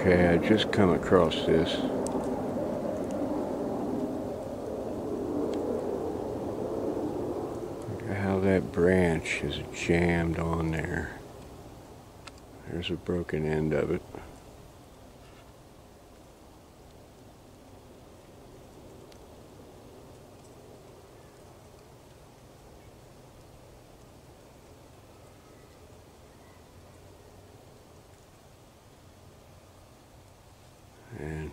Okay, I just come across this. Look at how that branch is jammed on there. There's a broken end of it. And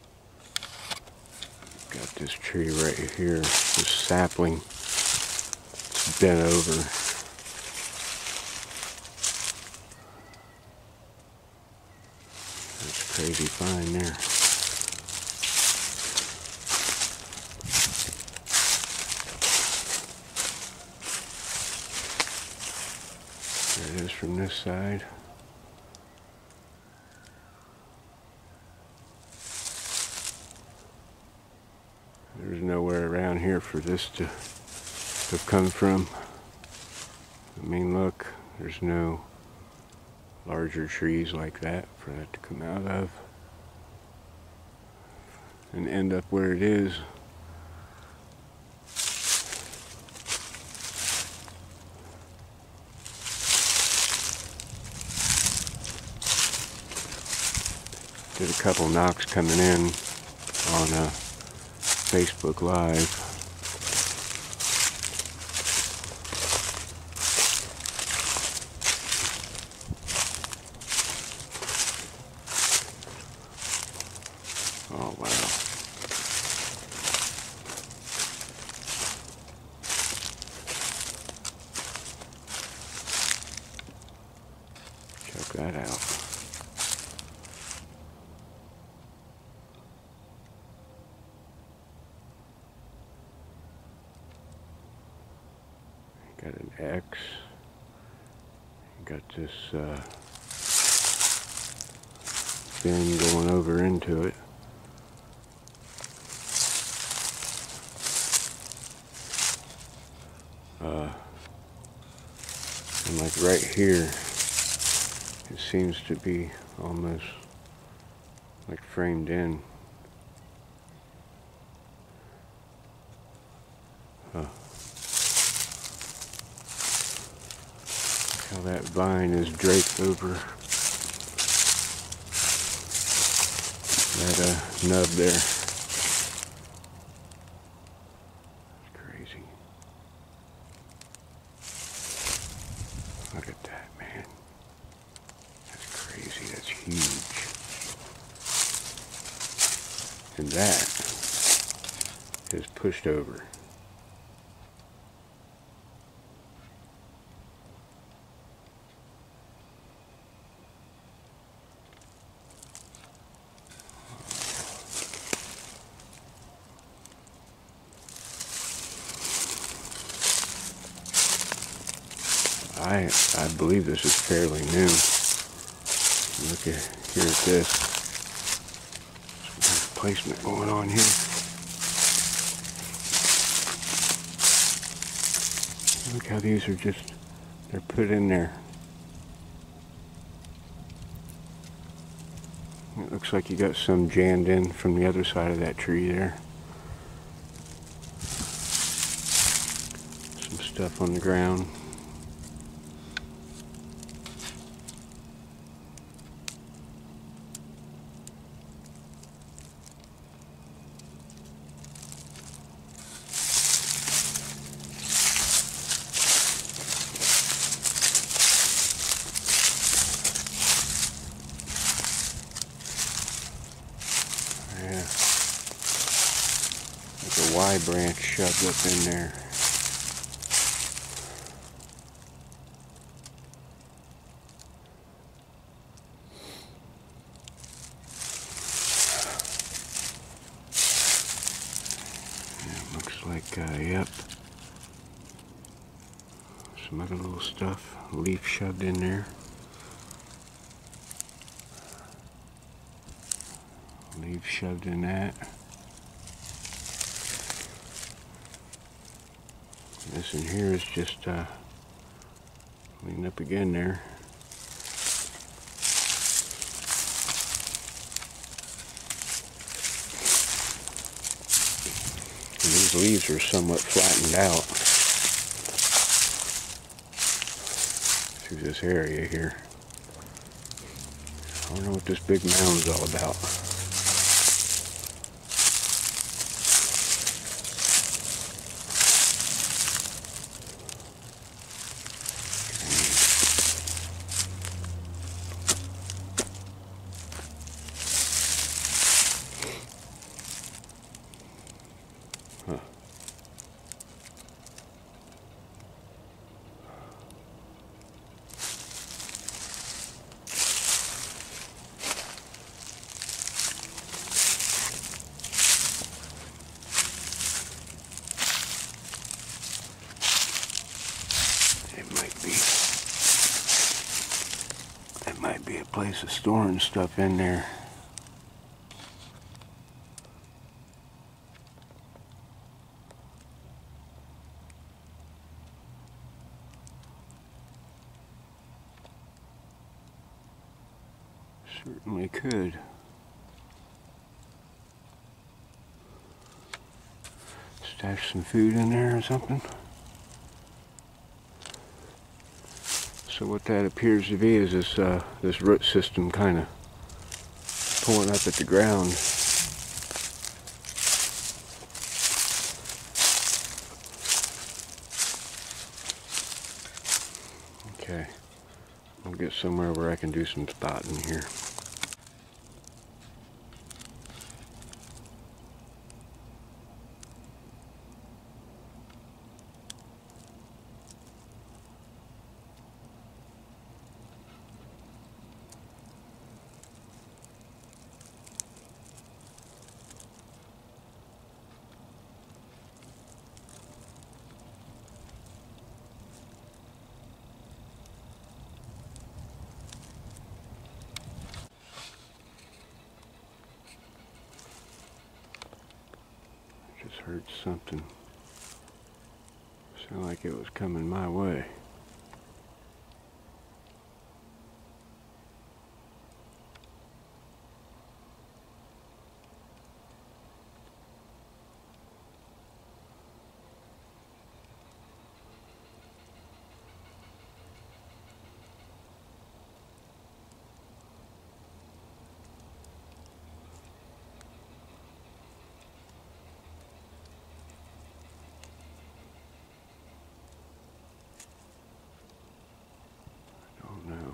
got this tree right here, this sapling. It's bent over. That's a crazy find there. There it is from this side. There's nowhere around here for this to come from. I mean, look, there's no larger trees like that for that to come out of and end up where it is. Did a couple knocks coming in on Facebook Live. Oh wow. Check that out. Got an X. Got this fin going over into it. And like right here, it seems to be almost like framed in. Look how that vine is draped over that nub there. It's crazy. Look at that, man. That's crazy. That's huge. And that is pushed over. I believe this is fairly new. Look here at this. Some placement going on here. Look how these are just, they're put in there. It looks like you got some jammed in from the other side of that tree there. Some stuff on the ground. Yeah, there's a Y branch shoved up in there. Yeah, looks like, yep, some other little stuff, leaf shoved in there. Leaf shoved in that. This in here is just cleaned up again there. These leaves are somewhat flattened out through this area here. I don't know what this big mound's all about. Huh. It might be a place of storing stuff in there. Certainly could. Stash some food in there or something. So what that appears to be is this root system kind of pulling up at the ground. Okay, I'll get somewhere where I can do some spotting here. Just heard something. Sounded like it was coming my way. No.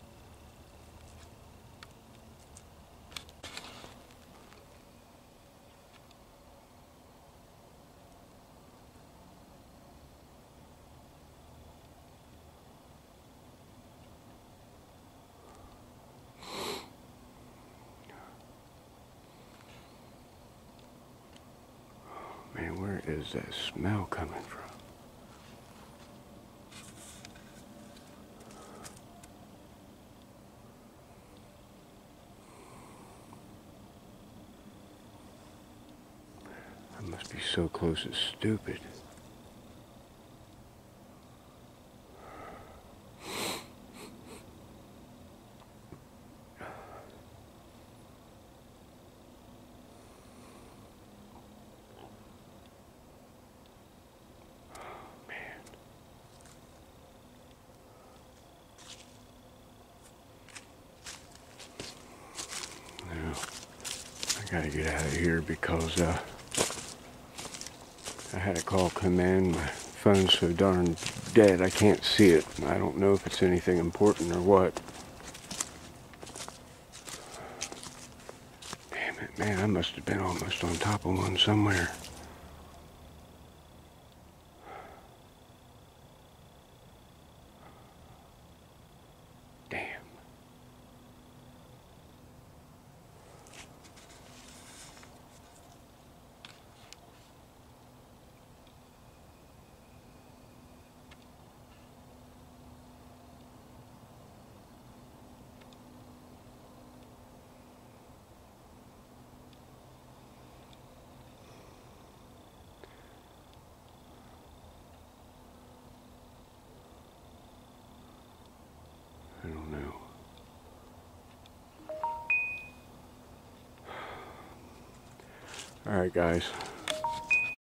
Man, where is that smell coming from? I must be so close it's stupid. I gotta get out of here because I had a call come in. My phone's so darn dead I can't see it. I don't know if it's anything important or what. Damn it, man, I must have been almost on top of one somewhere. Damn. I don't know. All right, guys.